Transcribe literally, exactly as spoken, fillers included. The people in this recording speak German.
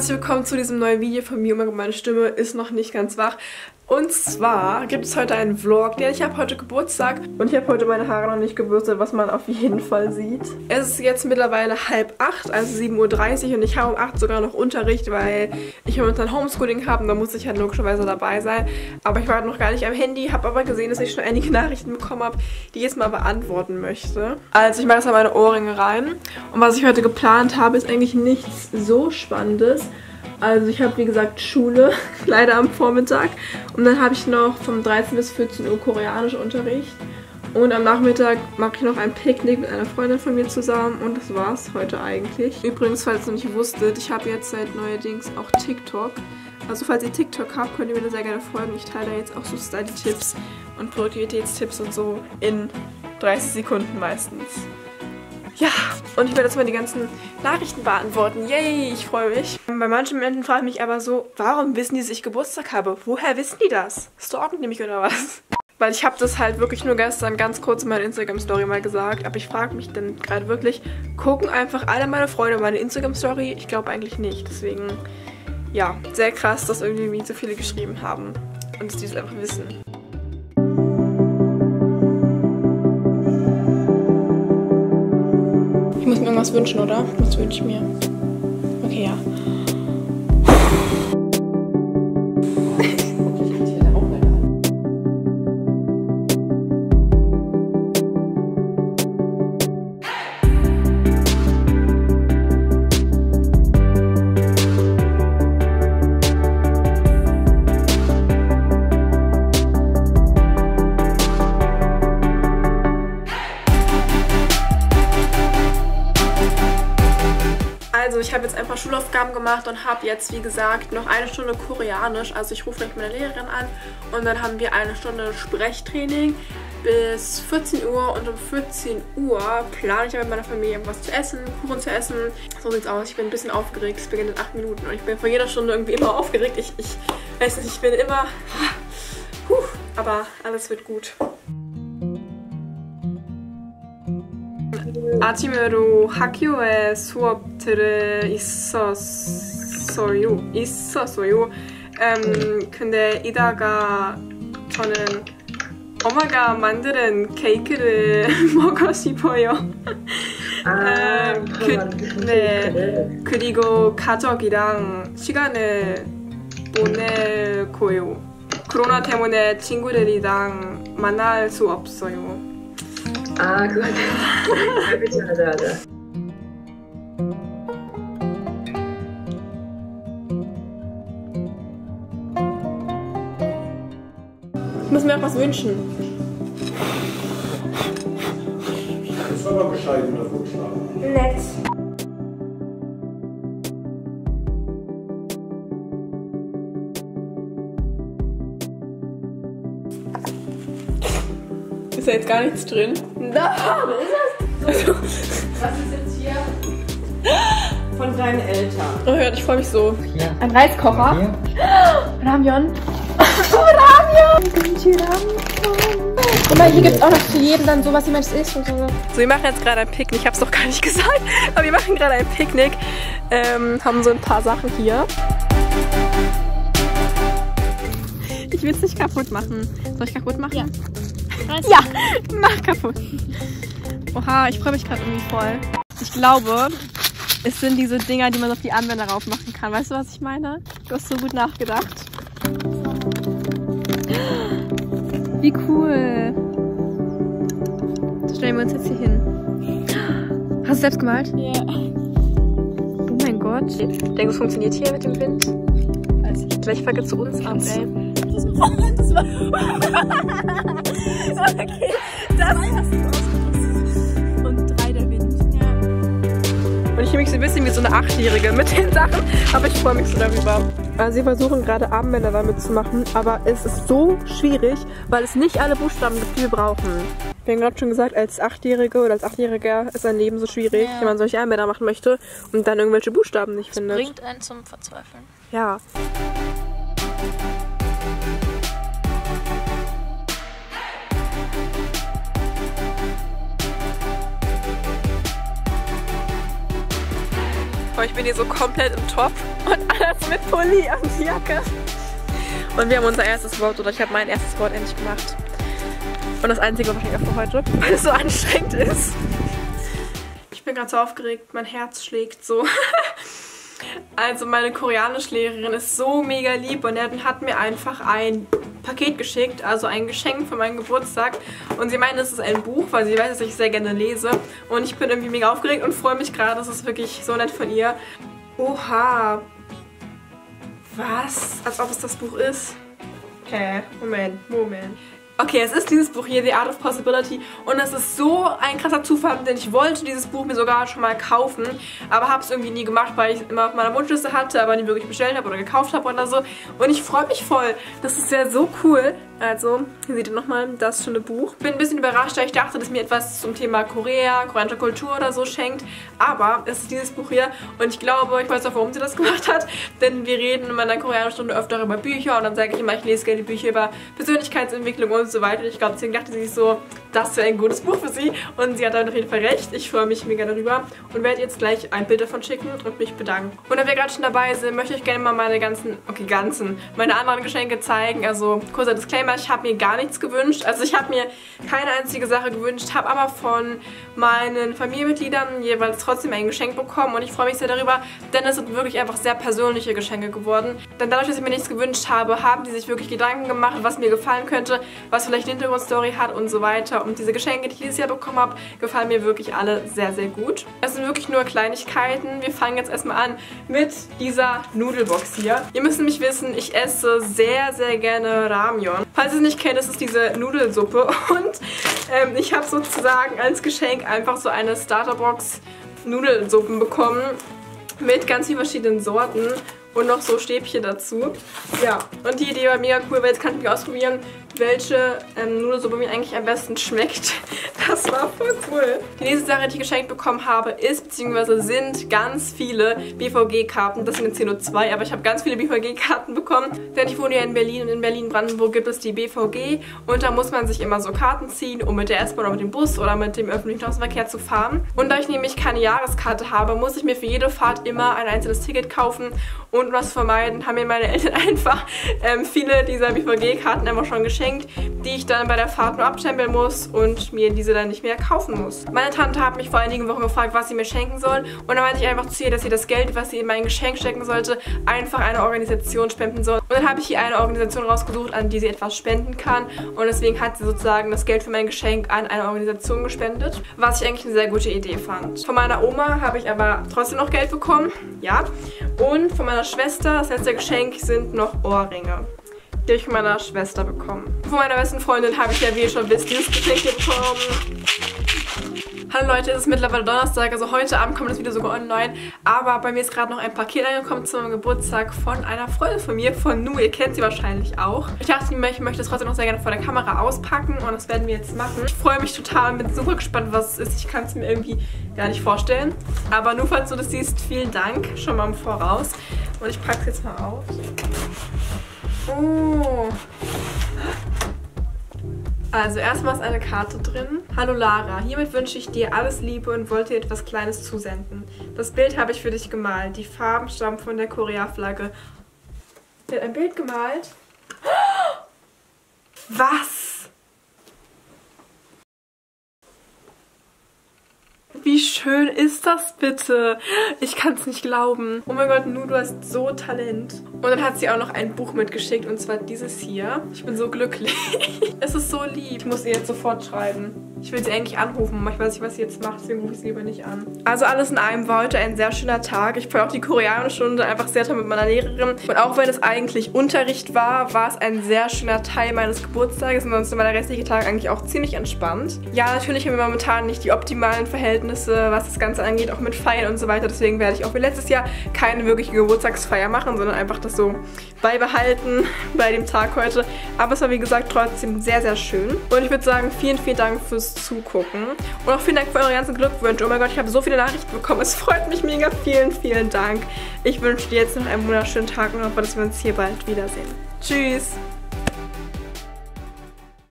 herzlich willkommen zu diesem neuen Video von mir. Oh mein Gott, meine Stimme ist noch nicht ganz wach. Und zwar gibt es heute einen Vlog, denn ich habe heute Geburtstag und ich habe heute meine Haare noch nicht gebürstet, was man auf jeden Fall sieht. Es ist jetzt mittlerweile halb acht, also sieben Uhr dreißig und ich habe um acht sogar noch Unterricht, weil ich momentan Homeschooling habe und da muss ich halt logischerweise dabei sein. Aber ich war noch gar nicht am Handy, habe aber gesehen, dass ich schon einige Nachrichten bekommen habe, die ich jetzt mal beantworten möchte. Also ich mache jetzt mal meine Ohrringe rein und was ich heute geplant habe, ist eigentlich nichts so Spannendes. Also ich habe wie gesagt Schule, leider am Vormittag. Und dann habe ich noch vom dreizehn bis vierzehn Uhr Koreanischunterricht. Und am Nachmittag mache ich noch ein Picknick mit einer Freundin von mir zusammen. Und das war's heute eigentlich. Übrigens, falls ihr noch nicht wusstet, ich habe jetzt seit neuerdings auch TikTok. Also falls ihr TikTok habt, könnt ihr mir da sehr gerne folgen. Ich teile da jetzt auch so Study-Tipps und Produktivitätstipps und so in dreißig Sekunden meistens. Ja, und ich werde jetzt mal die ganzen Nachrichten beantworten. Yay, ich freue mich. Bei manchen Menschen frage ich mich aber so, warum wissen die, dass ich Geburtstag habe? Woher wissen die das? Stalken die mich oder was? Weil ich habe das halt wirklich nur gestern ganz kurz in meiner Instagram-Story mal gesagt. Aber ich frage mich dann gerade wirklich, gucken einfach alle meine Freunde meine Instagram-Story? Ich glaube eigentlich nicht. Deswegen, ja, sehr krass, dass irgendwie so viele geschrieben haben. Und dass die es einfach wissen. Ich muss mir irgendwas wünschen, oder? Was wünsche ich mir? Okay, ja. Also ich habe jetzt einfach Schulaufgaben gemacht und habe jetzt, wie gesagt, noch eine Stunde Koreanisch. Also ich rufe gleich meine Lehrerin an und dann haben wir eine Stunde Sprechtraining bis vierzehn Uhr. Und um vierzehn Uhr plane ich mit meiner Familie irgendwas zu essen, Kuchen zu essen. So sieht's aus. Ich bin ein bisschen aufgeregt. Es beginnt in acht Minuten und ich bin vor jeder Stunde irgendwie immer aufgeregt. Ich, ich weiß nicht, ich bin immer... Puh, aber alles wird gut. 아침으로 학교에 수업들이 있었어요. 있었어요. 음, 근데 이따가 저는 엄마가 만드는 케이크를 먹고 싶어요. 아, 음, 그, 네. 그리고 가족이랑 시간을 보내고요. 코로나 때문에 친구들이랑 만날 수 없어요. 아, 그거 그치, 맞아, 맞아. Ich muss mir auch was wünschen. Das ist aber bescheidener Wunsch. Nett. Ist da jetzt gar nichts drin? Da! Was ist das? Was ist jetzt hier von deinen Eltern? Oh Gott, ich freue mich so. Ja. Ein Reiskocher. Ramyeon. Oh, Ramyeon! Guck mal, hier gibt es auch noch zu jedem dann so, was jemand isst und so. So, wir machen jetzt gerade ein Picknick. Ich habe es doch gar nicht gesagt, aber wir machen gerade ein Picknick. Ähm, haben so ein paar Sachen hier. Ich will es nicht kaputt machen. Soll ich kaputt machen? Ja. Ja, mach kaputt. Oha, ich freue mich gerade irgendwie voll. Ich glaube, es sind diese Dinger, die man auf die Armbänder rauf machen kann. Weißt du, was ich meine? Du hast so gut nachgedacht. Wie cool. Das stellen wir uns jetzt hier hin. Hast du es selbst gemalt? Ja. Oh mein Gott. Denkst du, es funktioniert hier mit dem Wind? Weiß ich. Vielleicht fällt es zu uns ab, ey. Das war... Okay, das hast du ausgedrückt. Und drei der Wind. Ja. Und ich fühle mich so ein bisschen wie so eine Achtjährige mit den Sachen, aber ich freue mich so darüber. Also wir versuchen gerade Armbänder damit zu machen, aber es ist so schwierig, weil es nicht alle Buchstaben gibt, die wir brauchen. Wir haben gerade schon gesagt, als Achtjährige oder als Achtjähriger ist ein Leben so schwierig, ja, wenn man solche Armbänder machen möchte und dann irgendwelche Buchstaben nicht das findet. Bringt einen zum Verzweifeln. Ja. weil ich bin hier so komplett im Top und alles mit Pulli und Jacke. Und wir haben unser erstes Wort, oder ich habe mein erstes Wort endlich gemacht. Und das einzige wahrscheinlich auch für heute, weil es so anstrengend ist. Ich bin gerade so aufgeregt, mein Herz schlägt so. Also meine Koreanischlehrerin ist so mega lieb und er hat mir einfach ein Paket geschickt, also ein Geschenk für meinen Geburtstag. Und sie meint, es ist ein Buch, weil sie weiß, dass ich sehr gerne lese. Und ich bin irgendwie mega aufgeregt und freue mich gerade, das ist wirklich so nett von ihr. Oha. Was? Als ob es das Buch ist. Hä? Moment, Moment. Okay, es ist dieses Buch hier, The Art of Possibility, und es ist so ein krasser Zufall, denn ich wollte dieses Buch mir sogar schon mal kaufen, aber habe es irgendwie nie gemacht, weil ich es immer auf meiner Wunschliste hatte, aber nie wirklich bestellt habe oder gekauft habe oder so. Und ich freue mich voll. Das ist ja so cool. Also, hier seht ihr nochmal das schöne Buch. Bin ein bisschen überrascht, weil ich dachte, dass mir etwas zum Thema Korea, koreanische Kultur oder so schenkt. Aber es ist dieses Buch hier und ich glaube, ich weiß auch, warum sie das gemacht hat. Denn wir reden in meiner Koreanischstunde öfter über Bücher und dann sage ich immer, ich lese gerne Bücher über Persönlichkeitsentwicklung und so weiter. Ich glaube, deswegen dachte sie sich so, das wäre ein gutes Buch für sie. Und sie hat dann auf jeden Fall recht. Ich freue mich mega darüber und werde jetzt gleich ein Bild davon schicken und mich bedanken. Und da wir gerade schon dabei sind, möchte ich gerne mal meine ganzen, okay, ganzen, meine anderen Geschenke zeigen. Also, kurzer Disclaimer. Ich habe mir gar nichts gewünscht. Also ich habe mir keine einzige Sache gewünscht, habe aber von meinen Familienmitgliedern jeweils trotzdem ein Geschenk bekommen und ich freue mich sehr darüber, denn es sind wirklich einfach sehr persönliche Geschenke geworden. Denn dadurch, dass ich mir nichts gewünscht habe, haben die sich wirklich Gedanken gemacht, was mir gefallen könnte, was vielleicht eine Hintergrundstory hat und so weiter. Und diese Geschenke, die ich dieses Jahr bekommen habe, gefallen mir wirklich alle sehr, sehr gut. Es sind wirklich nur Kleinigkeiten. Wir fangen jetzt erstmal an mit dieser Nudelbox hier. Ihr müsst nämlich wissen, ich esse sehr, sehr gerne Ramyeon. Falls ihr es nicht kennt, das ist diese Nudelsuppe und ähm, ich habe sozusagen als Geschenk einfach so eine Starterbox Nudelsuppen bekommen mit ganz vielen verschiedenen Sorten und noch so Stäbchen dazu. Ja, und die Idee war mega cool, weil jetzt kann ich mich ausprobieren, welche ähm, Nudelsuppe mir eigentlich am besten schmeckt. Das war voll cool. Die nächste Sache, die ich geschenkt bekommen habe, ist bzw. sind ganz viele B V G-Karten. Das sind jetzt hier nur zwei, aber ich habe ganz viele B V G-Karten bekommen. Denn ich wohne ja in Berlin und in Berlin-Brandenburg gibt es die B V G. Und da muss man sich immer so Karten ziehen, um mit der S-Bahn oder mit dem Bus oder mit dem öffentlichen Straßenverkehr zu fahren. Und da ich nämlich keine Jahreskarte habe, muss ich mir für jede Fahrt immer ein einzelnes Ticket kaufen. Und um das zu vermeiden, haben mir meine Eltern einfach ähm, viele dieser B V G-Karten immer schon geschenkt, die ich dann bei der Fahrt nur abstempeln muss und mir diese dann nicht mehr kaufen muss. Meine Tante hat mich vor einigen Wochen gefragt, was sie mir schenken soll, und dann meinte ich einfach zu ihr, dass sie das Geld, was sie in mein Geschenk stecken sollte, einfach einer Organisation spenden soll. Und dann habe ich hier eine Organisation rausgesucht, an die sie etwas spenden kann, und deswegen hat sie sozusagen das Geld für mein Geschenk an eine Organisation gespendet, was ich eigentlich eine sehr gute Idee fand. Von meiner Oma habe ich aber trotzdem noch Geld bekommen, ja, und von meiner Schwester, das letzte Geschenk, sind noch Ohrringe. Die habe ich von meiner Schwester bekommen. Von meiner besten Freundin habe ich ja, wie ihr schon wisst, dieses Geschenk hier bekommen. Hallo Leute, es ist mittlerweile Donnerstag, also heute Abend kommt das Video sogar online. Aber bei mir ist gerade noch ein Paket angekommen zu meinem Geburtstag von einer Freundin von mir, von Nu. Ihr kennt sie wahrscheinlich auch. Ich dachte mir, ich möchte es trotzdem noch sehr gerne vor der Kamera auspacken und das werden wir jetzt machen. Ich freue mich total und bin super gespannt, was es ist. Ich kann es mir irgendwie gar nicht vorstellen. Aber nur falls du das siehst, vielen Dank schon mal im Voraus. Und ich packe es jetzt mal aus. Oh. Also erstmal ist eine Karte drin. Hallo Lara, hiermit wünsche ich dir alles Liebe und wollte dir etwas Kleines zusenden. Das Bild habe ich für dich gemalt. Die Farben stammen von der Korea-Flagge. Sie hat ein Bild gemalt. Was? Wie schön ist das bitte? Ich kann es nicht glauben. Oh mein Gott, Nu, du hast so Talent. Und dann hat sie auch noch ein Buch mitgeschickt, und zwar dieses hier. Ich bin so glücklich. Es ist so lieb. Ich muss ihr jetzt sofort schreiben. Ich will sie eigentlich anrufen, aber ich weiß nicht, was sie jetzt macht, deswegen rufe ich sie lieber nicht an. Also alles in allem war heute ein sehr schöner Tag. Ich fand auch die Koreanischstunde einfach sehr toll mit meiner Lehrerin. Und auch wenn es eigentlich Unterricht war, war es ein sehr schöner Teil meines Geburtstages. Und ansonsten war der restliche Tag eigentlich auch ziemlich entspannt. Ja, natürlich haben wir momentan nicht die optimalen Verhältnisse, was das Ganze angeht, auch mit Feiern und so weiter. Deswegen werde ich auch wie letztes Jahr keine wirkliche Geburtstagsfeier machen, sondern einfach das so beibehalten bei dem Tag heute. Aber es war, wie gesagt, trotzdem sehr, sehr schön. Und ich würde sagen, vielen, vielen Dank fürs Zugucken. Und auch vielen Dank für eure ganzen Glückwünsche. Oh mein Gott, ich habe so viele Nachrichten bekommen. Es freut mich mega. Vielen, vielen Dank. Ich wünsche dir jetzt noch einen wunderschönen Tag und hoffe, dass wir uns hier bald wiedersehen. Tschüss!